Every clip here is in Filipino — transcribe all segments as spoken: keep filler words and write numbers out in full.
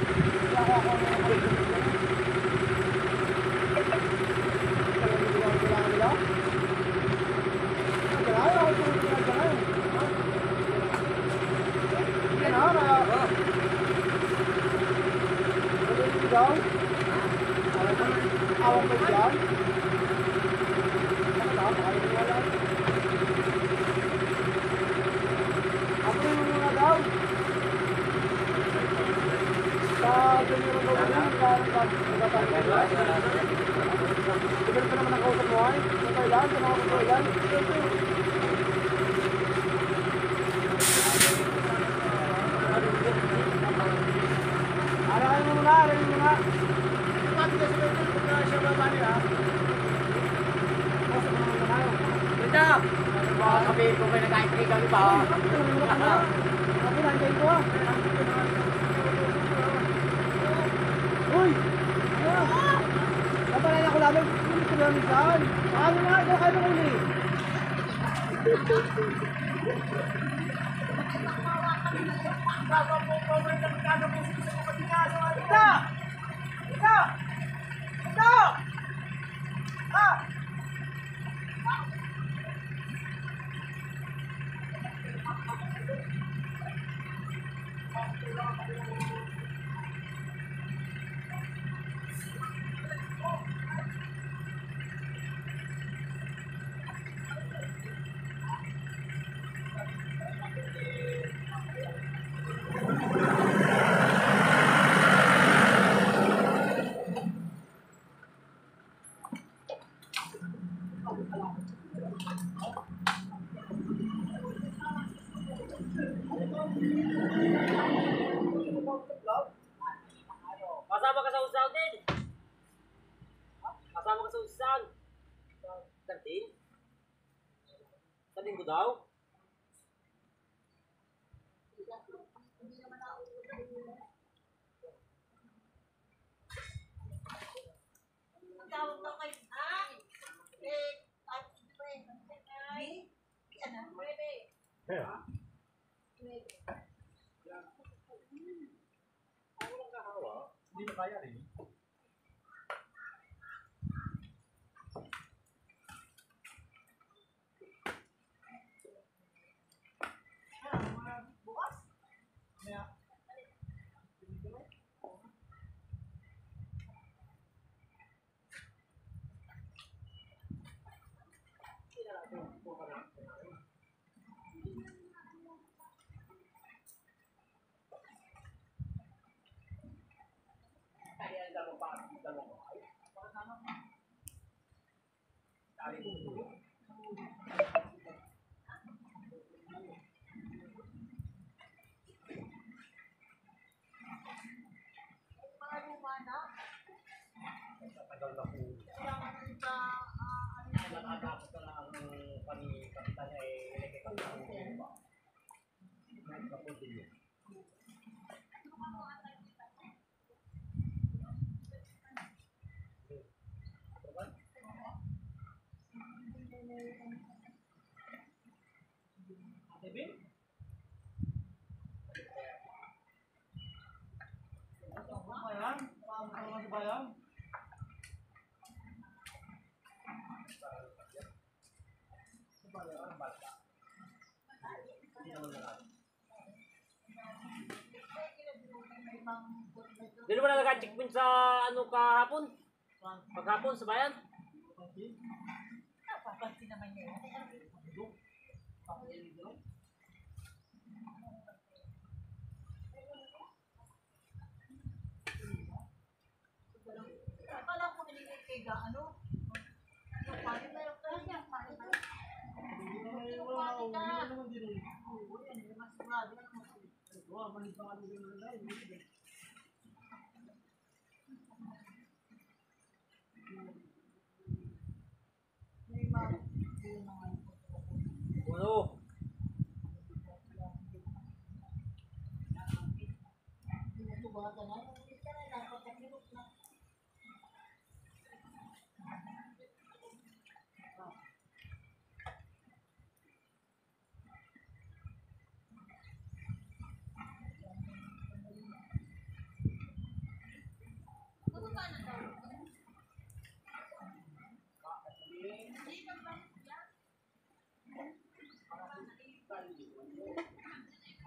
Kasama ka sa usaw din. Kasama ka sa usaw. Kantin? Sa linggo daw? Ang tawag daw kay... Ah? Eh, ay, ay, ano? Pwede. Yeah. Hindi na kaya rin. Bukas? Yeah. Mga luma na? Tagal na po. Kailangan rin sa... Nakakapos na lang ang panikapitan niya eh. Ilagay ka sa luma. Nakapunti niya. Ate Bim? Ito ba yan? Paano ka ba yan? Hindi mo na nag-checkpoint sa ano kahapon? Paghapon sa bayan? Napapansin naman niya yan. Akala ko nilingay kay ga, ano? Yung pali na yung pali niya, pali na. Yung pali ka. Oo, yan, yung mas sigurado yan. Wah, manipalo din na lang. May mga Ano? Tubaga na. Hindi ka na nakapagpapilot na.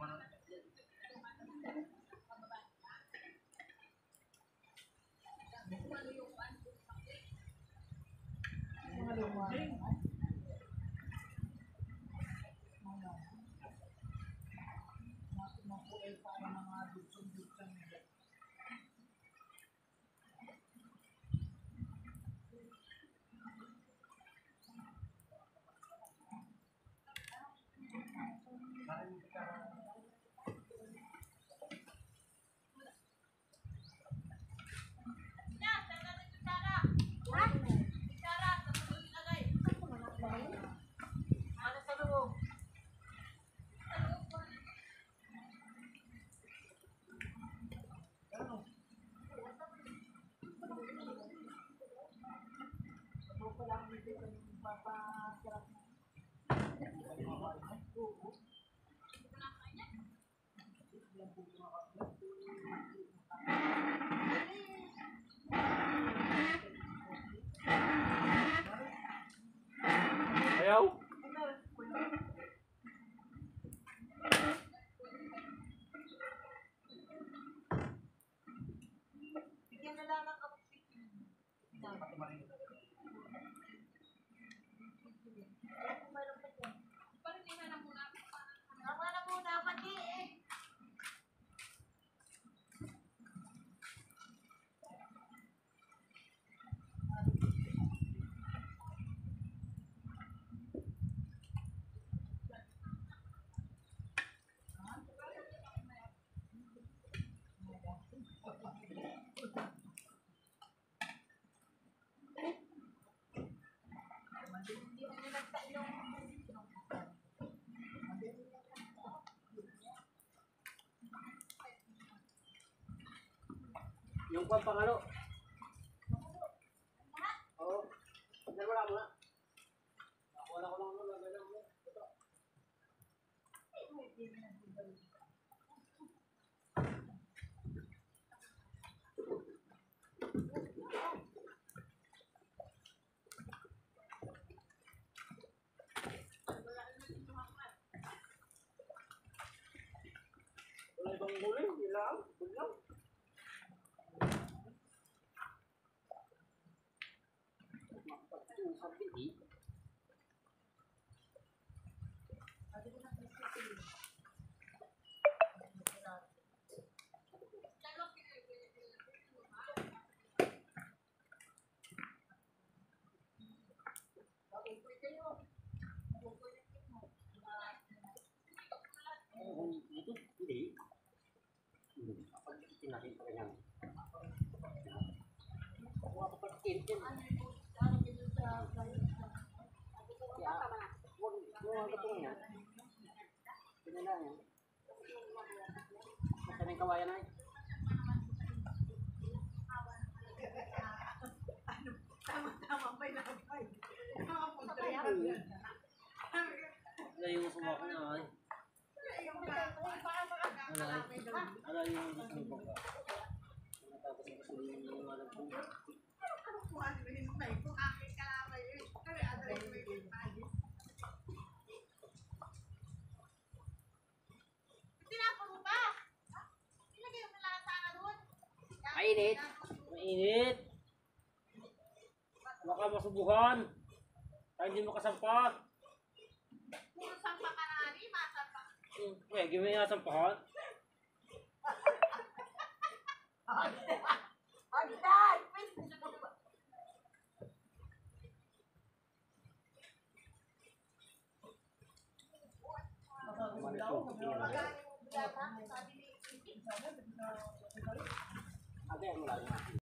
Mga luma. Makuha pa ang mga dutsong-dutsong nila. Ano sa loob? Ako lang dito yung papasarap na. Oo. Ayaw? Bigyan na lang ng kapitin. Mayroon pa dyan. Tama na muna, pati eh. Hindi mo nilagta yung Yung kwan pangalo. Oo. Dalawa lang muna. Ako na ko lang muna. Ganyan mo. Ito. Wala ibang huli. Ilang. Ilang. Ito, hindi. Pag-itin natin pa ganyan. Huwag ka pag-itin. Kaya, huwag mo ka ito yan. Pinala yan. Basta na yung kawayan na eh. Tama-tama pa yung nabay. Tama-tama yan. Wala yung sumako na ay. Wala ay. Wala yung gusto mo ba? Tapos yung gusto yung wala po. Mainit. Mainit. Baka masubuhan. Ay, hindi makasampak. Puro sampa ka na ni, masampa. Hmm, eh, gawin nga sampahan. Agday! Ate, ano lang yun?